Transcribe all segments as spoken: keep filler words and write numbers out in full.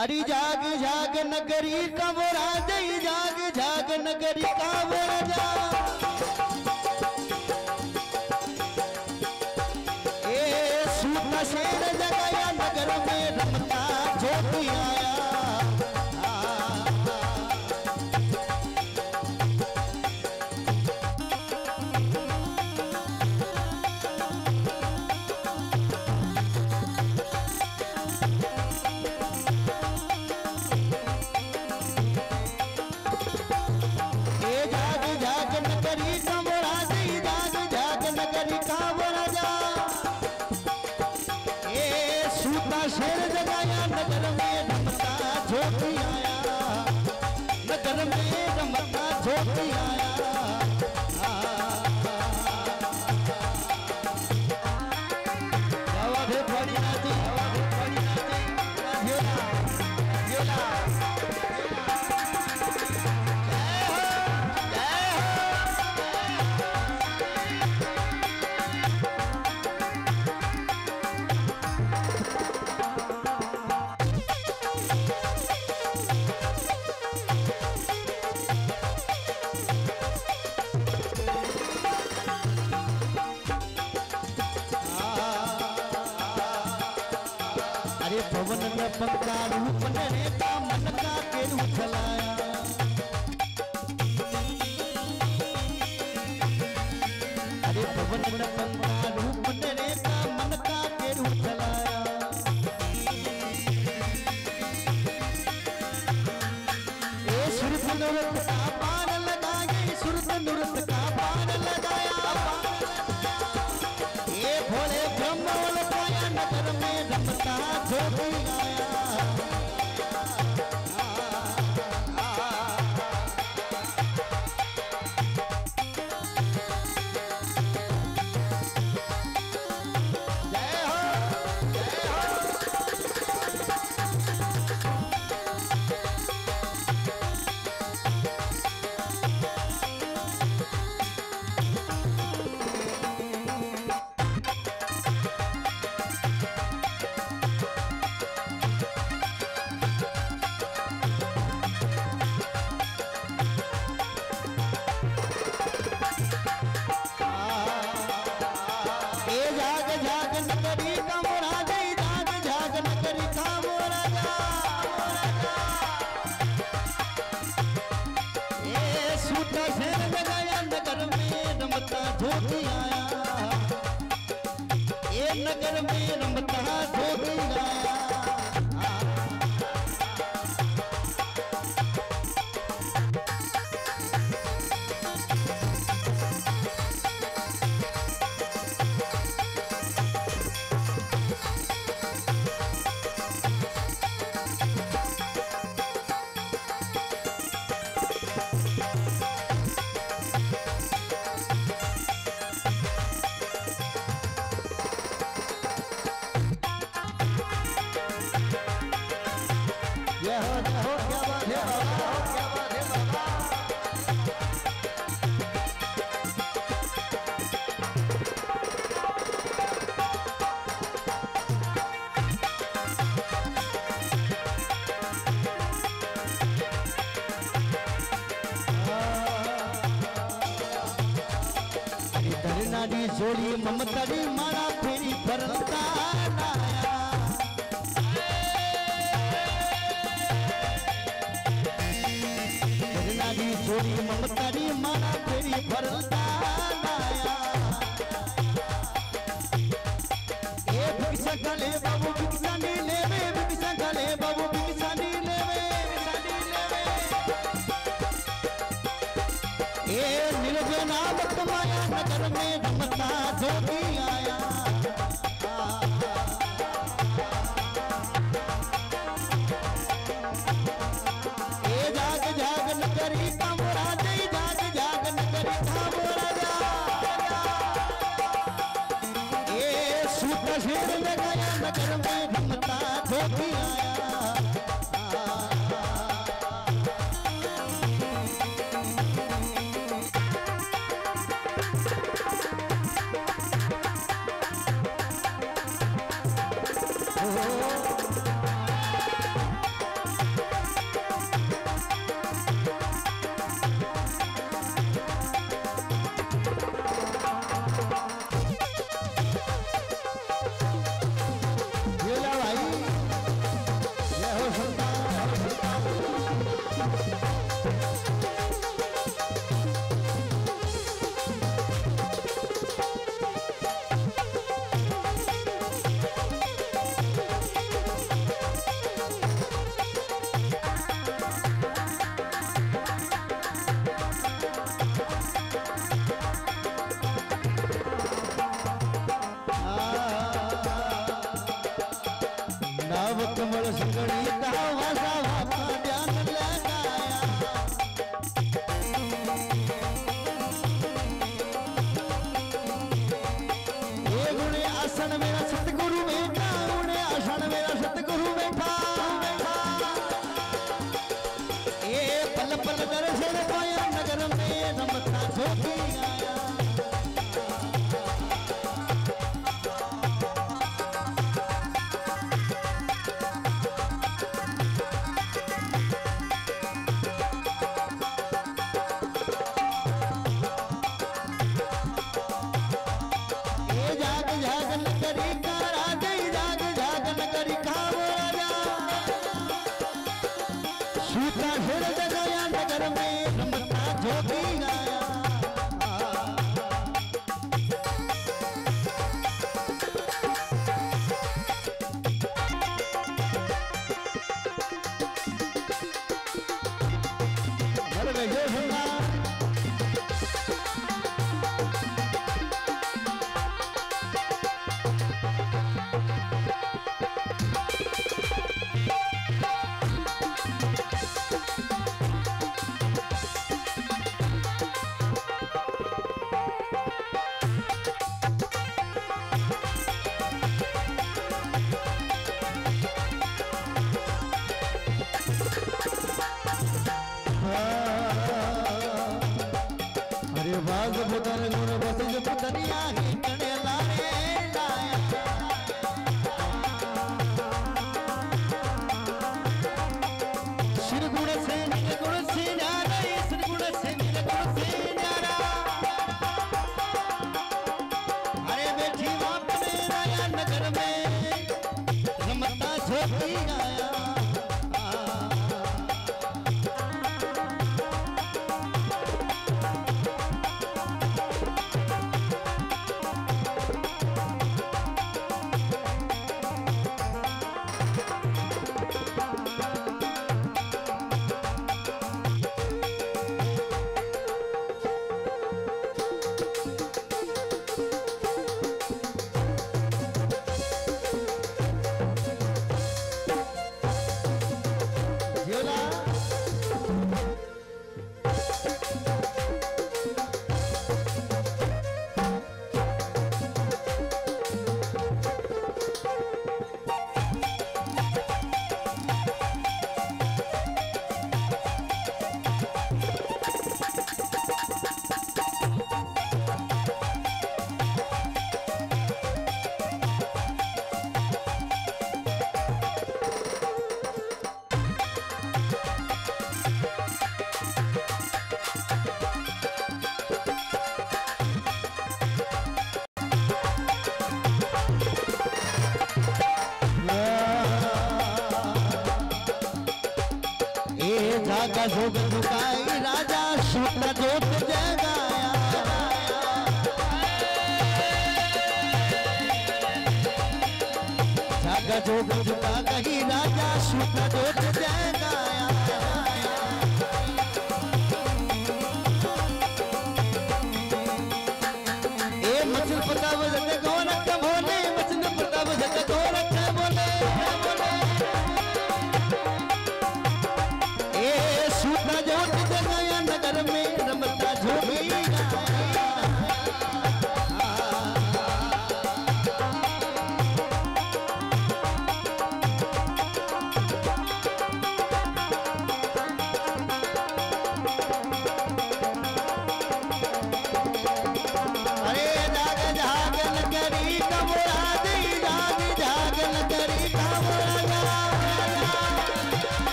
अरे जाग जाग नगरी कांवरा जई जाग जाग नगरी कांवरा जा ए सूता शेर जगाया नगर में रमता ज्योति आया शेर जगाया नगर में रमता ज्योति आया नगर में रमता ज्योति आया आवाज़ बड़ी नाची आवाज़ बड़ी नाची झेला झेला पवन में पंखा रूप नेता मन का के रूप चलाया अरे पवन में पंखा रूप नेता मन का के रूप चलाया ए सुरत नृत्य का पार लगाए सुरत नृत्य का पार लगाया ये भोले ब्रह्म लगाया नगर में रमता ज्योति आया ज्योति आया ये नगर में रमता ज्योति आया जोड़ी ममतारी मारा फेरी भरता नाया जोड़ी ममतारी मारा फेरी भरता नाया ए भिक्षा गले बाबू भिक्षा नी लेवे भिक्षा गले बाबू भिक्षा नी लेवे ए निर्जन नाम कमाया नगर में रमता ज्योति आया ए जाग जाग नगरी कांवरा जई जाग जाग नगरी कांवरा जा ए सूता शेर लगाया नगर में रमता ज्योति आया कमल संगड़ी का भाषा भाषा ध्यान लगाया ये गुणे आसन मेरा सतगुरु बैठा गुणे आसन मेरा सतगुरु बैठा ये पल पल दर्शन पाया नगर में रमता जोगी आया जागा जोग झुकाई राजा सूता जोत जगाया जागा जोग झुका कही राजा सूता जोत जगाया ए मछल प्रताप जते गोरख बोले मछल प्रताप जते गोरख बोले जोत जगाया नगर में रमता जोगी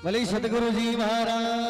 भले सतगुरु जी महाराज